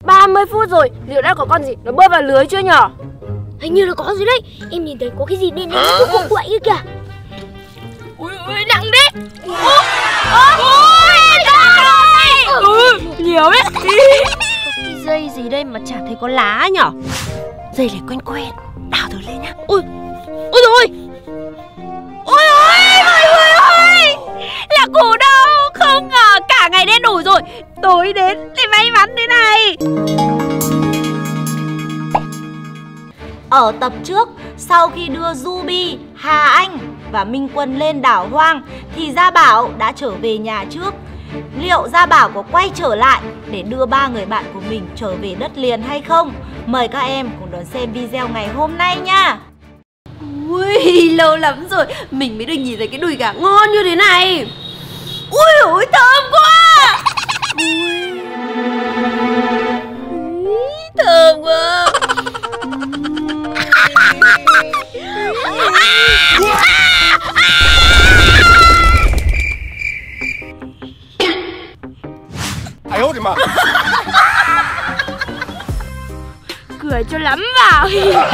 30 phút rồi, liệu đã có con gì nó bơi vào lưới chưa nhở? Hình như là có rồi đấy. Em nhìn thấy có cái gì đen đen quậy kia kìa. Ui, nặng đấy. Ôi, nặng rồi. Nhiều đấy. Cái dây gì đây mà chả thấy có lá nhở? Dây này quen quen. Đào thử lên nhá. Ôi rồi. Ôi ôi, mọi người ơi, là củ đâu. Không ngờ cả ngày đen đủ rồi, tối đến thì may mắn thế này. Ở tập trước, sau khi đưa Ruby, Hà Anh và Minh Quân lên đảo hoang thì Gia Bảo đã trở về nhà trước. Liệu Gia Bảo có quay trở lại để đưa 3 người bạn của mình trở về đất liền hay không? Mời các em cùng đón xem video ngày hôm nay nha. Ui, lâu lắm rồi mình mới được nhìn thấy cái đùi gà ngon như thế này. Ui ôi, thơm quá. Thơm quá. Ai ôi mà. Cười cho lắm vào.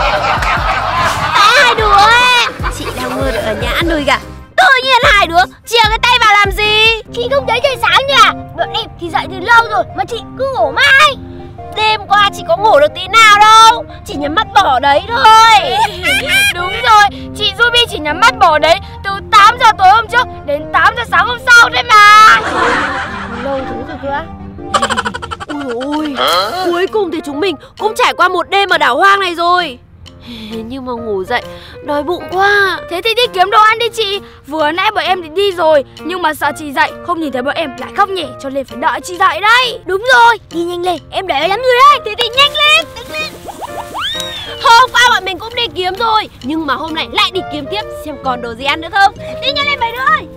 Hai đứa ấy, chị đang mơ được ở nhà ăn đùi gà. Tự nhiên hai đứa chia cái tay vào làm gì? Chị không thấy trời sáng nhỉ? Bọn em thì dậy từ lâu rồi mà chị cứ ngủ mãi. Đêm qua chị có ngủ được tí nào đâu, chỉ nhắm mắt bỏ đấy thôi. Đúng rồi, chị Ruby chỉ nhắm mắt bỏ đấy từ 8 giờ tối hôm trước đến 8 giờ sáng hôm sau đấy mà. Lâu thế rồi cơ á. Ui ôi, cuối cùng thì chúng mình cũng trải qua một đêm ở đảo hoang này rồi. Nhưng mà ngủ dậy đói bụng quá. Thế thì đi kiếm đồ ăn đi chị. Vừa nãy bọn em đi rồi, nhưng mà sợ chị dậy không nhìn thấy bọn em lại khóc nhè, cho nên phải đợi chị dậy đấy. Đúng rồi, đi nhanh lên, em đợi lắm rồi đấy. Thế thì nhanh lên, đứng lên. Hôm qua bọn mình cũng đi kiếm rồi, nhưng mà hôm nay lại đi kiếm tiếp xem còn đồ gì ăn nữa không. Đi nhanh lên mấy đứa ơi.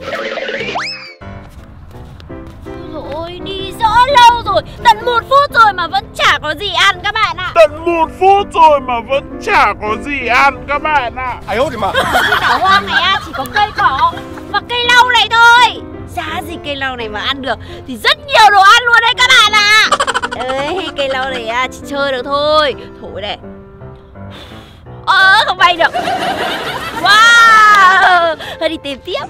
Ôi, đi rõ lâu rồi, tận 1 phút rồi mà vẫn chả có gì ăn các bạn ạ. Tận 1 phút rồi mà vẫn chả có gì ăn các bạn ạ. Ai ôi mà. Cái đảo hoang này chỉ có cây cỏ và cây lau này thôi. Giá gì cây lau này mà ăn được thì rất nhiều đồ ăn luôn đấy các bạn ạ. Ê, cây lau này chỉ chơi được thôi. Thổi này. Không bay được. Wow, thôi đi tìm tiếp.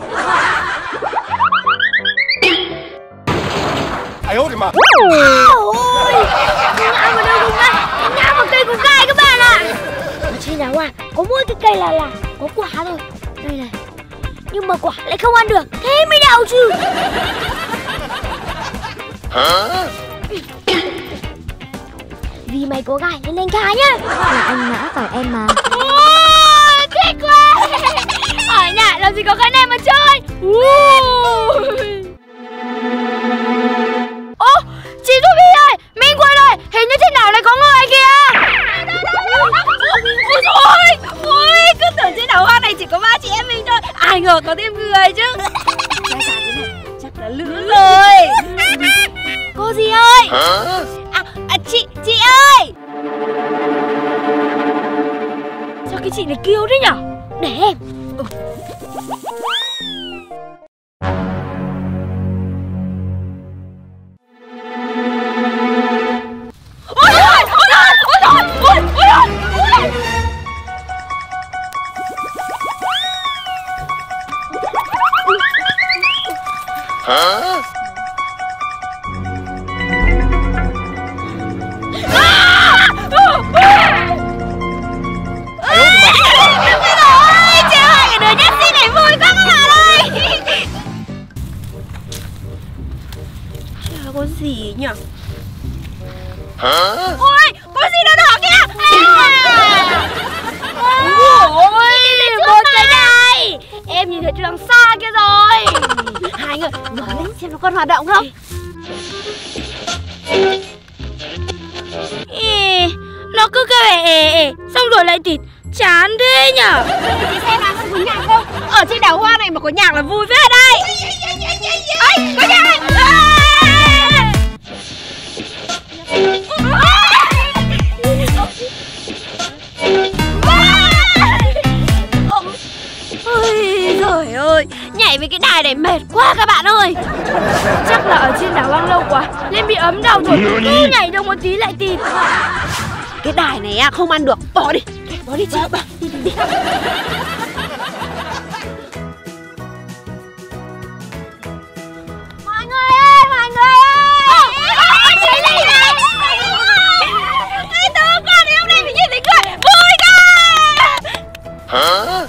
Ai ôi mà. Ôi, ngã vào đâu không ngã? Ngã vào cây của gai các bạn ạ. Ở trên đảo hoang có mỗi cái cây là có quả thôi. Đây này. Nhưng mà quả lại không ăn được, thế mới đau chứ. Vì mày có gai nên anh tha nhá. Là anh ngã phải em mà. Thích quá. Ở nhà làm gì có cái này mà chơi. Chị Ruby ơi, Minh Quân ơi, hình như trên đảo này có người kìa. Ôi dồi ôi, cứ tưởng trên đảo hoang này chỉ có 3 chị em mình thôi, ai ngờ có thêm người chứ. Chắc là lứa rồi. Cô gì ơi? Chị ơi. Sao cái chị này kêu thế nhở? Để em. Có gì nhỉ? Ôi, có gì đỏ đỏ kìa. Ôi, một cái này. Em nhìn thấy từ đằng xa kia rồi. Hai người mở lên xem nó còn hoạt động không. Nó cứ kêu xong rồi lại thịt. Chán thế nhở. Chị xem nào, có nhạc không? Ở trên đảo hoang này mà có nhạc là vui phết đây. Ây, có nhạc này. Ôi giời ơi, nhảy nhảy với cái đài này mệt quá các bạn ơi. Chắc là ở trên đảo hoang lâu quá nên bị ấm đầu rồi, cứ nhảy được một tí lại tịt. Cái đài này không ăn được, bỏ đi chị. Đi. Mọi người ơi! Chị Linh này! Tớ con đi hôm nay mình nhìn thấy cười vui cả! Hả?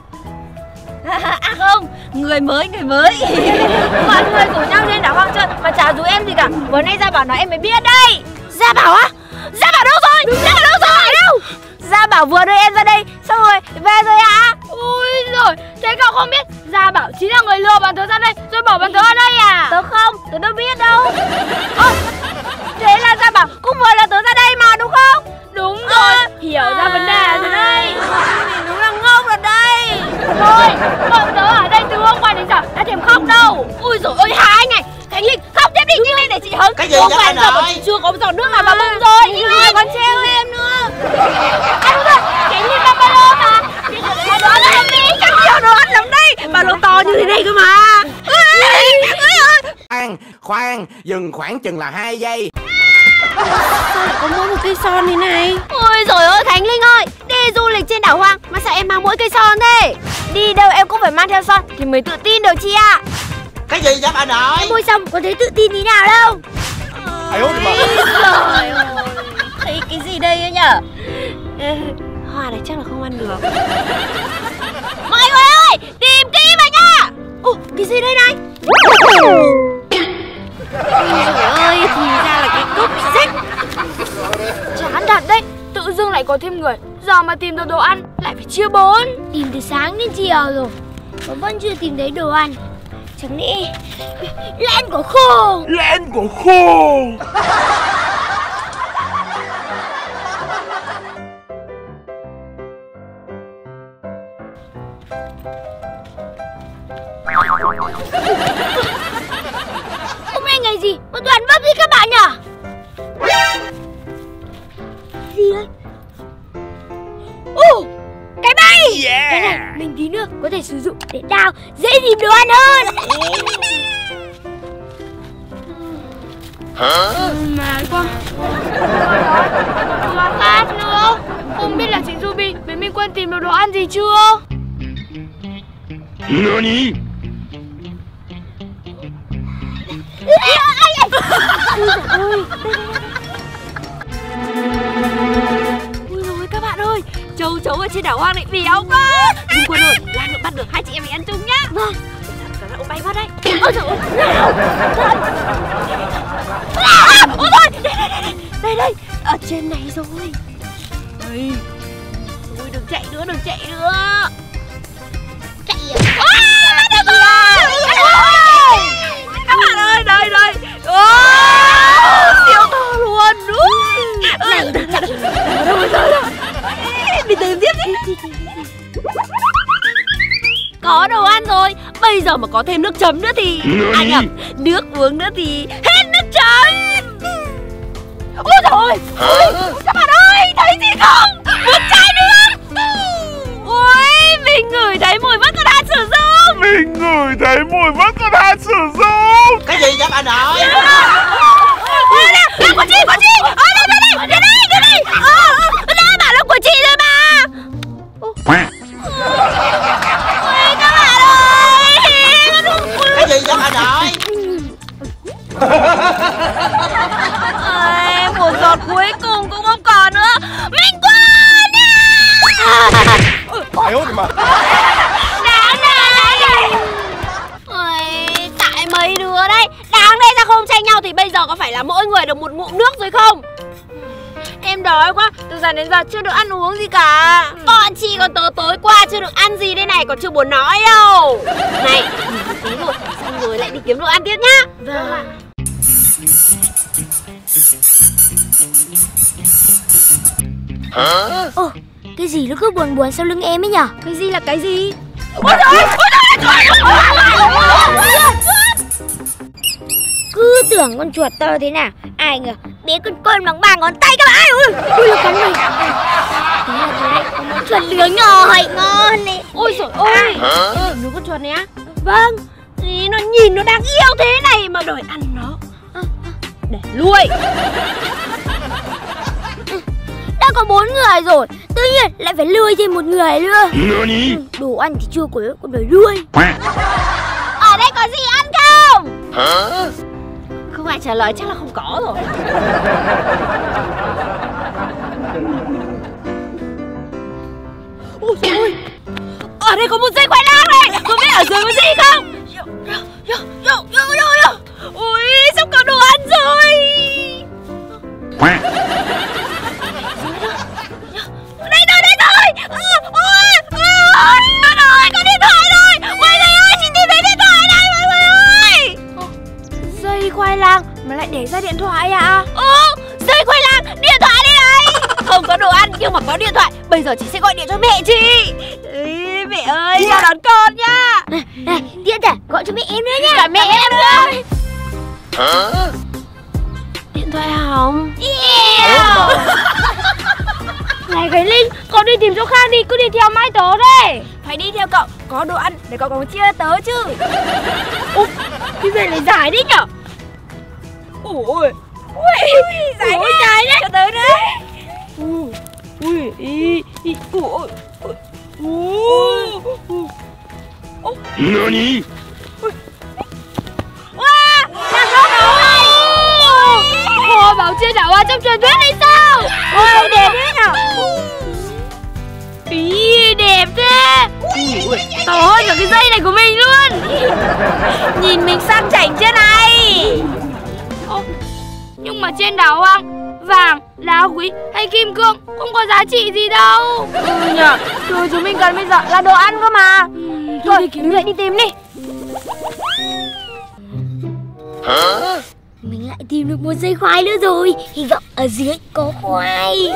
Không, người mới. Mọi người rủ nhau lên đảo hoang chơi mà chả rủ em gì cả. Vừa nay Gia Bảo nói em mới biết đây. Gia Bảo á? Gia Bảo đâu rồi? Gia Bảo vừa đưa em ra đây xong rồi về rồi ạ. Ui rồi, thế cậu không biết Gia Bảo chính là người lừa bọn tớ ra đây rồi bỏ bọn tớ ở đây à? Tớ đâu biết đâu. Thế là Gia Bảo cũng vừa là tớ ra đây mà đúng không? Đúng rồi, hiểu ra vấn đề rồi đây. Mình đúng là ngốc rồi đây. Thôi, bọn tớ ở đây từ hôm qua đến giờ đã thèm khóc đâu. Ui dồi ôi, hai anh này. Khánh Linh khóc tiếp đi, nhanh lên để chị hứng. Cái gì vậy giờ bọn chị chưa có một giọt nước nào vào bụng rồi. Còn treo em nữa. Đúng rồi, Khánh Linh ba ba lô mà. Đó là em đi, chắc nhiều đồ ăn lắm đây. Ba lô to như thế này cơ mà. Khoan, dừng khoảng chừng là 2 giây. Có mỗi một cây son thế này. Ôi dồi ôi Khánh Linh ơi, đi du lịch trên đảo hoang mà sao em mang mỗi cây son thế? Đi đâu em cũng phải mang theo son thì mới tự tin được chị ạ. Cái gì vậy bà nội? Em mua xong có thấy tự tin tí nào đâu. Ai út mà. Trời ơi, thấy cái gì đây ấy nhở? Hoa này chắc là không ăn được. Mọi người ơi, tìm kỹ vào nha. Cái gì đây này? Trời ơi, thì ra là cái cốc rách. Chán thật đấy, tự dưng lại có thêm người. Giờ mà tìm được đồ ăn lại phải chia 4. Tìm từ sáng đến chiều rồi mà vẫn chưa tìm thấy đồ ăn. Chẳng lẽ Len của khô? Hôm nay ngày gì mà toàn vấp đi các bạn nhỉ? Gì đấy? Cái bay! Cái này mình tí nữa có thể sử dụng để đào dễ tìm đồ ăn hơn. Mà quá. Quá khát nữa. Không biết là chị Ruby với Minh Quân tìm được đồ ăn gì chưa? Nani? Ui rồi các bạn ơi, châu chấu ở trên đảo hoang này béo quá. Minh Quân ơi, lát nữa bắt được hai chị em mình ăn chung nhá. Vâng. Cả ông bay vào đây. Ôi trời ơi, nào. Ôi trời, đây, ở trên này rồi. Ôi, đừng chạy nữa. Chạy à? Bắt được rồi. Các bạn ơi, đây. Siêu to luôn. Này, rồi. Đi tìm tiếp đi. Có đồ ăn rồi, bây giờ mà có thêm nước chấm nữa thì nước uống nữa thì hết nước chấm. Ôi trời ơi, các bạn ơi, thấy gì không? Một chai nước. Ôi, mình ngửi thấy mùi vẫn còn đang sử dụng. Cái gì vậy bà nội? Của chị. Đây. Đã bảo là của chị rồi mà. Ôi các bạn ơi. Cái gì vậy bà nội? Một giọt cuối cùng cũng không còn nữa. Minh Quân à! Ai út mà. Tại mấy đứa đấy, đáng lẽ ra không tranh nhau thì bây giờ có phải là mỗi người được một ngụm nước rồi không? Em đói quá, từ giờ đến giờ chưa được ăn uống gì cả. Bọn chị còn tối qua chưa được ăn gì đây này, còn chưa buồn nói đâu. Này, nghỉ tí rồi, xong rồi lại đi kiếm đồ ăn tiếp nhá. Vâng ạ. Cái gì nó cứ buồn sau lưng em ấy nhở? Cái gì là cái gì? Ôi trời! Cứ tưởng con chuột to thế nào, ai ngờ bé con bằng 3 ngón tay các bạn. Ui cắn mình. Thế là thế đấy, con chuột lửa nhỏ ngon này. Ôi trời ơi, đúng con chuột này á. Vâng. Thì nó nhìn nó đáng yêu thế này mà đòi ăn nó để nuôi. Đã có 4 người rồi, tự nhiên lại phải nuôi thêm một người nữa. Đồ ăn thì chưa có, còn phải nuôi. Ở đây có gì ăn không? Không ai trả lời chắc là không có rồi. Ôi trời ơi, ở đây có một dây khoai lang này, không biết ở dưới có gì không? Ôi, sắp có đồ ăn rồi. Đây rồi. Ôi, có điện thoại rồi. Mọi người ơi, chị tìm thấy điện thoại này mọi người ơi. Dây khoai lang mà lại để ra điện thoại à? Dây khoai lang, điện thoại đây này. Không có đồ ăn nhưng mà có điện thoại. Bây giờ chị sẽ gọi điện cho mẹ chị. Mẹ ơi, chào đón con nha. Này, Tiễn à, gọi cho mẹ em nữa nha. Cả mẹ em nữa. Điện thoại hỏng. Này cái Linh, cậu đi tìm chỗ khác đi, cứ đi theo mãi tớ đây. Phải đi theo cậu, có đồ ăn để cậu còn chia tớ chứ. Cái về này dài đấy nhở. Ôi, dài đấy. Cho tớ nữa. Nani? Làm sao rồi? Cô bảo chia đảo hoa trong truyền thuyết hay sao? Ôi, đẹp thế nhở? Ý, đẹp thế. To hơn cả cái dây này của mình luôn. Nhìn mình sang chảnh chưa này? Nhưng mà trên đảo hoang, vàng, đá quý hay kim cương không có giá trị gì đâu. Nhở, thứ chúng mình cần bây giờ là đồ ăn cơ mà. Thôi đi kiếm, đi tìm đi. Mình lại tìm được một dây khoai nữa rồi. Hy vọng ở dưới có khoai.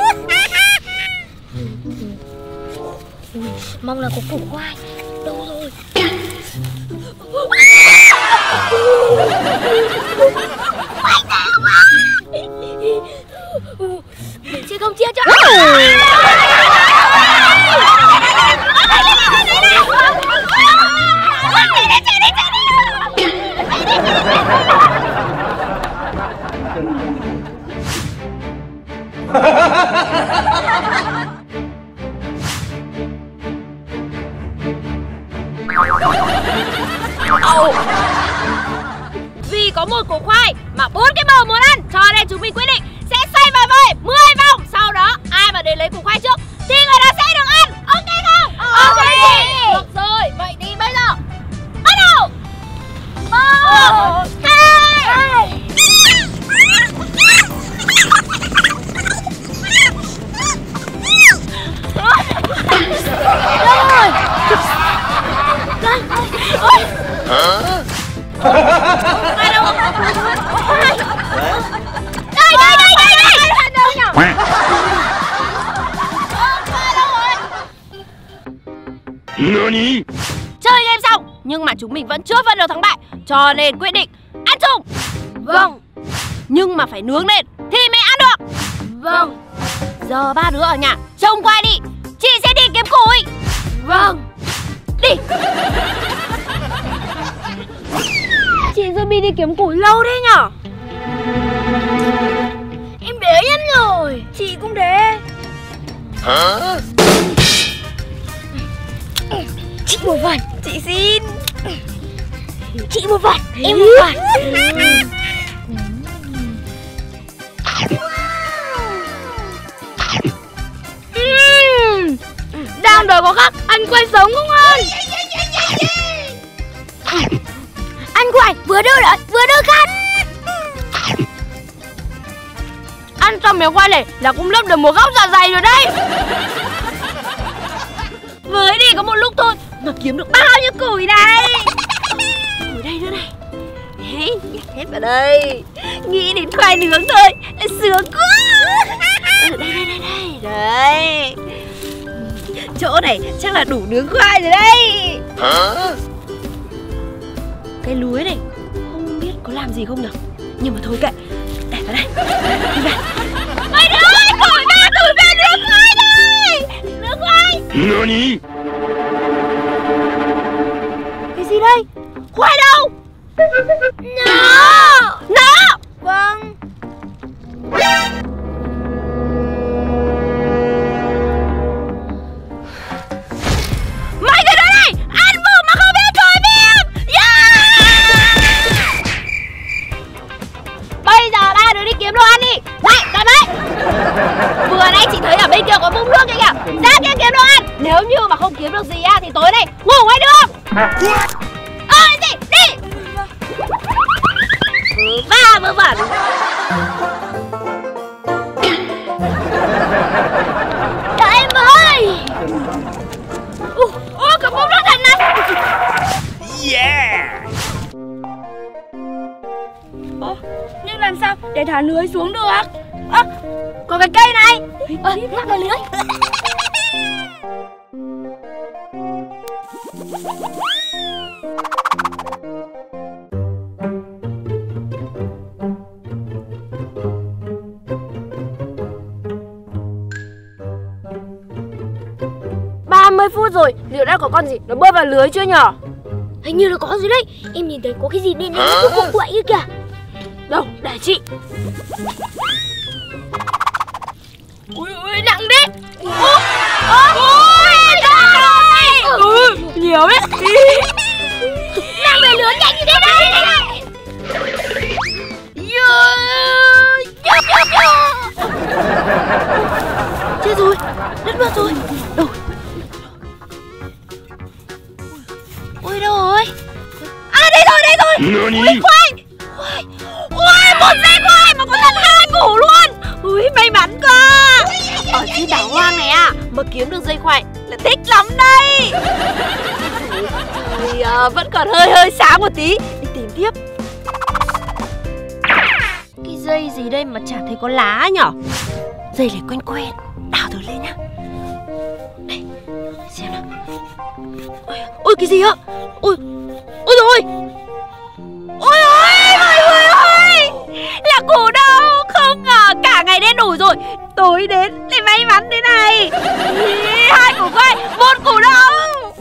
Mong là có củ khoai. Đâu rồi? Mình sẽ không chia cho. Vì có một củ khoai mà 4 cái bầu muốn ăn, cho nên chúng mình quyết định sẽ xoay vào vơi 10 vòng. Sau đó ai mà đến lấy củ khoai trước thì người đó sẽ được ăn. Ok không? Ok. Được rồi, vậy thì bây giờ bắt đầu. 1, 2. Nani? Chơi game xong nhưng mà chúng mình vẫn chưa phân được thắng bại, cho nên quyết định ăn chung. Vâng. Nhưng mà phải nướng lên thì mới ăn được. Vâng. Giờ 3 đứa ở nhà trông qua đi, chị sẽ đi kiếm củi. Vâng. Đi. Chị Ruby đi kiếm củi lâu thế nhở? Em để nhân rồi. Chị cũng để. Chị một phần. Chị xin. Chị một phần. Em một phần. Đang đói có khác, ăn khoai sống không ăn? Ăn khoai vừa đỡ đói vừa đỡ khát. Ăn xong miếng khoai này là cũng lấp được một góc dạ dày rồi đấy. Mới đi có một lúc thôi mà kiếm được bao nhiêu củi này. Củi đây nữa này. Đấy, nhặt hết vào đây. Nghĩ đến khoai nướng thôi là sướng quá. Đây. Đấy. Chỗ này chắc là đủ nướng khoai rồi đây. Cái lưới này không biết có làm gì không nhỉ? Nhưng mà thôi kệ, để vào đây. Đi về. Mấy đứa ơi, củi về nướng khoai đây. Nướng khoai. Nani? Cái gì đây? Khoai đâu? Nó. Vâng. Mấy cái đứa này ăn vụng mà không biết cởi miệng. Bây giờ ba đứa đi kiếm đồ ăn đi. Này, cầm đấy. Vừa nãy chị thấy ở bên kia có vũng nước kìa kìa. Ra kia kiếm đồ ăn. Nếu như mà không kiếm được gì á thì tối nay ngủ ngoài đường. Gì? Đi. Vớ vẩn. Đợi em ơi. Ôi, có vũng nước thật này. Yeah. Nhưng làm sao để thả lưới xuống được? Có cái cây này. Mắc vào lưới. Phút rồi, liệu đã có con gì nó bơi vào lưới chưa nhở? Hình như là có rồi đấy. Em nhìn thấy có cái gì đen đen nó quậy kia kìa. Đâu, để chị. Ui, nặng đấy. Ôi, nhiều đấy. Mang về lưới nhanh như thế này. Chết rồi, đất mất rồi. Đâu? Ôi đâu rồi? À đây rồi. Ui khoai. Ui một dây khoai mà có tận 2 củ luôn. Ui may mắn quá. Ở trên đảo hoang này à mà kiếm được dây khoai là thích lắm đây. Thì vẫn còn hơi sáng một tí. Đi tìm tiếp. Cái dây gì đây mà chả thấy có lá nhở? Dây này quen. Đào thử lên nhá. Đây, xem nào. Ôi cái gì ạ? Ôi rồi. Ôi mọi người ơi, là củ đâu? Không ngờ cả ngày đen đủ rồi, tối đến lại may mắn thế này. 2 củ khoai, 1 củ đâu?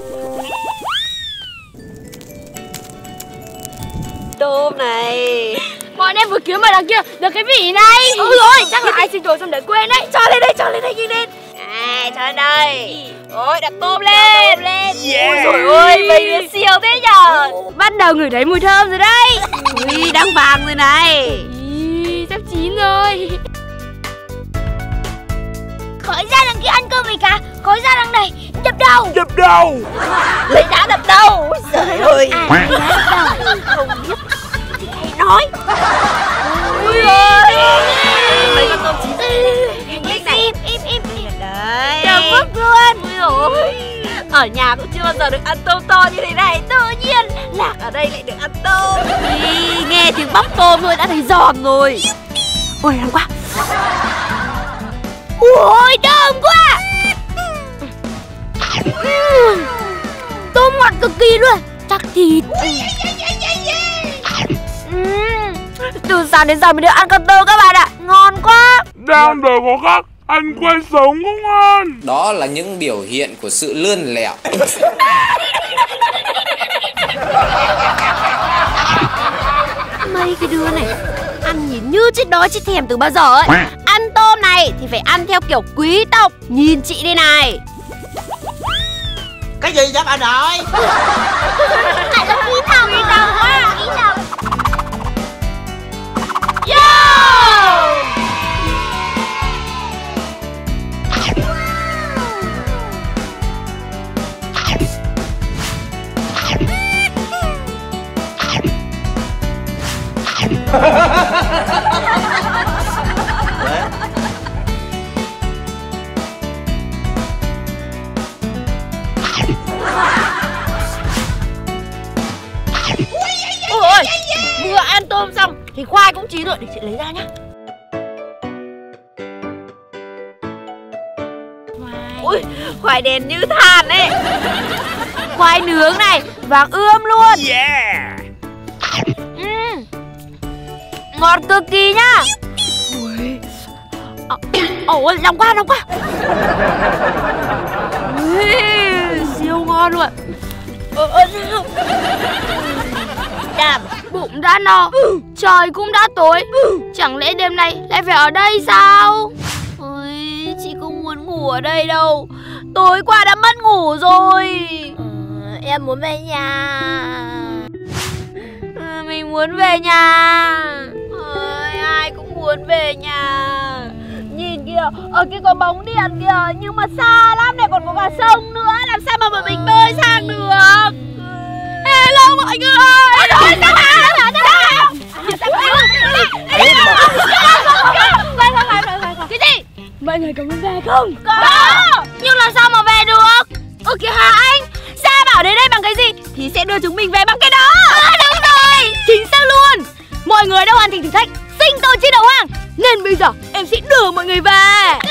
Tôm này. Bọn em vừa kiếm ở đằng kia được cái vỉ này. Rồi, chắc là ai xin đồ xong để quên đấy. cho lên đây nhanh lên. Cho lên đây. Ôi đặt tôm lên. Yeah. Ôi trời ơi, mấy đứa siêu thế nhở. Bắt đầu ngửi thấy mùi thơm rồi đấy. Ui đang vàng rồi này. Sắp chín rồi. Khỏi ra đằng kia ăn cơm gì cả. Khỏi ra đằng này đập đầu. Đập đầu. Lấy đá đập đầu. Ôi trời ơi. Đá đập đầu. Không biết thì hay nói. Ui ơi. Mấy con tôm chín này. Im. Đấy. Đập mất luôn. Ui dồi. Ở nhà cũng chưa bao giờ được ăn tôm to như thế này. Tự nhiên Lạc ở đây lại được ăn tôm. Nghe tiếng bóc tôm thôi đã thấy giòn rồi. Ôi ngon quá. Ui thơm quá. Tôm ngọt cực kỳ luôn. Chắc thịt. Từ sáng đến giờ mới được ăn con tôm các bạn ạ. Ngon quá. Đang đời có khác, ăn quay sống cũng ngon. Đó là những biểu hiện của sự lươn lẹo. Mấy cái đứa này ăn nhìn như chết đói chết thèm từ bao giờ ấy. Ăn tôm này thì phải ăn theo kiểu quý tộc. Nhìn chị đây này. Cái gì vậy bà nội? Lại là quý tộc quá. Quý tộc. Ôi vừa ăn tôm xong thì khoai cũng chín rồi. Để chị lấy ra nhá. Ui khoai đen như than ấy. Khoai nướng này vàng ươm luôn. Yeah. Ngọt cực kỳ nhá. Ôi nóng quá. Ui, siêu ngon luôn. Đàm. Bụng đã no, trời cũng đã tối. Chẳng lẽ đêm nay lại phải ở đây sao? Ôi, chị không muốn ngủ ở đây đâu. Tối qua đã mất ngủ rồi. Em muốn về nhà. Mình muốn về nhà. Ôi, ai cũng muốn về nhà. Nhìn kìa, ở kia có bóng điện kìa, nhưng mà xa lắm, để còn có cả sông nữa. Làm sao mà bọn mình bơi sang được? Hello mọi người. Cái gì? Mọi người có muốn về không? Có. Nhưng làm sao mà về được? Ơ kìa Hà Anh, Sa bảo đến đây bằng cái gì thì sẽ đưa chúng mình về bằng cái đó. Đúng rồi, chính xác luôn. Mọi người đã hoàn thành thử thách sinh tồn trên đảo hoang, nên bây giờ em sẽ đưa mọi người về.